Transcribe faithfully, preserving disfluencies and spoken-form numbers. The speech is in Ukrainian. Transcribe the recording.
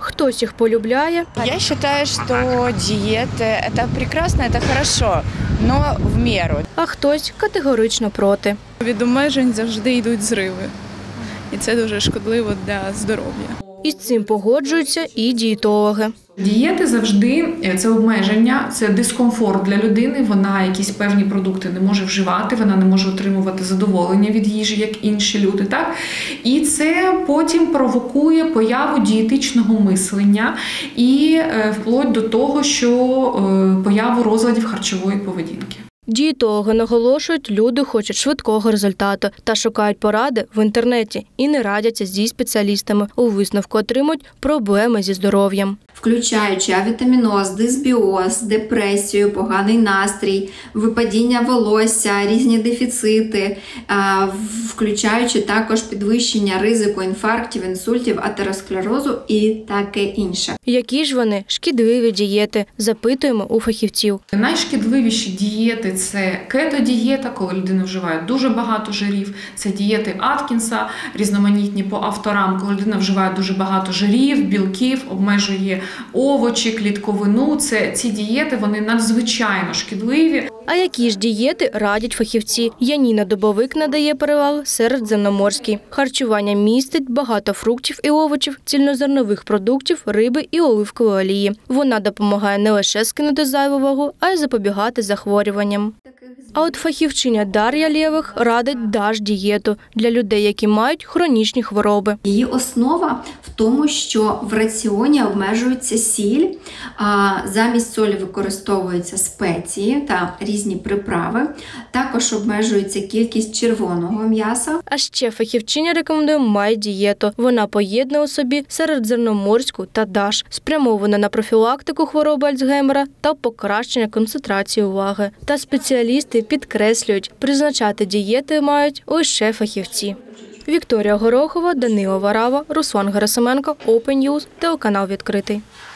Хтось їх полюбляє. Я вважаю, що дієти – це прекрасно, це хорошо, але в міру. А хтось категорично проти. Від обмежень завжди йдуть зриви. І це дуже шкідливо для здоров'я. І з цим погоджуються і дієтологи. Дієти завжди – це обмеження, це дискомфорт для людини, вона якісь певні продукти не може вживати, вона не може отримувати задоволення від їжі, як інші люди. Так? І це потім провокує появу дієтичного мислення і вплоть до того, що появу розладів харчової поведінки. Дієтологи наголошують, люди хочуть швидкого результату та шукають поради в інтернеті і не радяться зі спеціалістами. У висновку отримують проблеми зі здоров'ям. Включаючи авітаміноз, дисбіоз, депресію, поганий настрій, випадіння волосся, різні дефіцити, включаючи також підвищення ризику інфарктів, інсультів, атеросклерозу і таке інше. Які ж вони шкідливі дієти? Запитуємо у фахівців. Найшкідливіші дієти – це кето-дієта, коли людина вживає дуже багато жирів. Це дієти Аткінса, різноманітні по авторам, коли людина вживає дуже багато жирів, білків, обмежує овочі, клітковину. Це ці дієти, вони надзвичайно шкідливі. А які ж дієти радять фахівці? Яніна Дубовик надає перевагу середземноморській. Харчування містить багато фруктів і овочів, цільнозернових продуктів, риби і оливкової олії. Вона допомагає не лише скинути зайву вагу, а й запобігати захворюванням. А от фахівчиня Дар'я Лєвих радить даш-дієту для людей, які мають хронічні хвороби. Її основа в тому, що в раціоні обмежується сіль, а замість солі використовуються спеції та різні приправи. Також обмежується кількість червоного м'яса. А ще фахівчиня рекомендує май-дієту. Вона поєднує у собі середземноморську та даш, спрямована на профілактику хвороби Альцгеймера та покращення концентрації уваги. Та спеціалісти підкреслюють, призначати дієти мають лише фахівці. Вікторія Горохова, Данило Варава, Руслан Герасименко, Open News, телеканал «Відкритий».